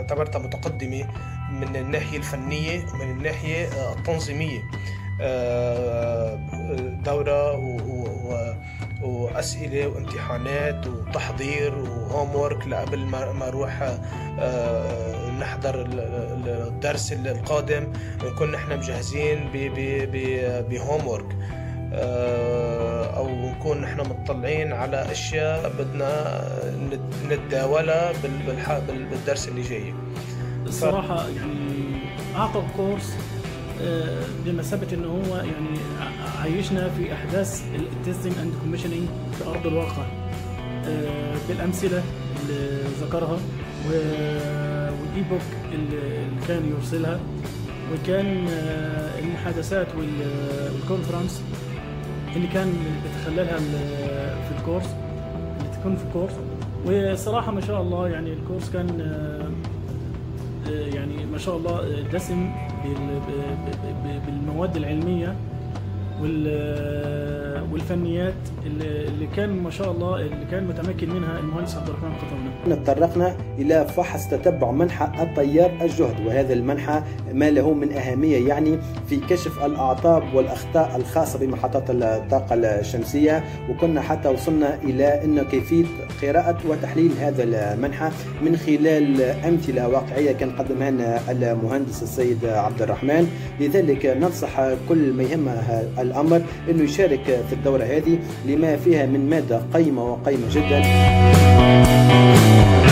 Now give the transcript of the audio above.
اعتبرتها متقدمة من الناحية الفنية ومن الناحية التنظيمية. دورة وأسئلة وامتحانات وتحضير وهوم وورك لقبل ما نروح نحضر الدرس القادم، نكون نحن مجهزين بهوم وورك، أو نكون نحن مطلعين على أشياء بدنا نتداولها بالدرس اللي جاي. الصراحة يعني أعطى الكورس بمثابة إنه هو يعني عايشنا في أحداث التستنج أند كوميشنينج في أرض الواقع، بالأمثلة اللي ذكرها والإيبوك اللي كان يرسلها، وكان المحادثات والكونفرنس اللي كان بيتخللها في الكورس، اللي تكون في الكورس. وصراحة ما شاء الله يعني الكورس كان يعني ما شاء الله دسم بالمواد العلمية والفنيات اللي كان ما شاء الله اللي كان متمكن منها المهندس عبد الرحمن قطرنا. تطرقنا إلى فحص تتبع منحى التيار الجهد، وهذا المنحى ما له من أهمية يعني في كشف الأعطاب والأخطاء الخاصة بمحطات الطاقة الشمسية، وكنا حتى وصلنا إلى أن كيفية قراءة وتحليل هذا المنحى من خلال أمثلة واقعية كان قدمها لنا المهندس السيد عبد الرحمن. لذلك ننصح كل ما يهمه الأمر أنه يشارك في الدورة هذه لما فيها من مادة قيمة وقيمة جدا.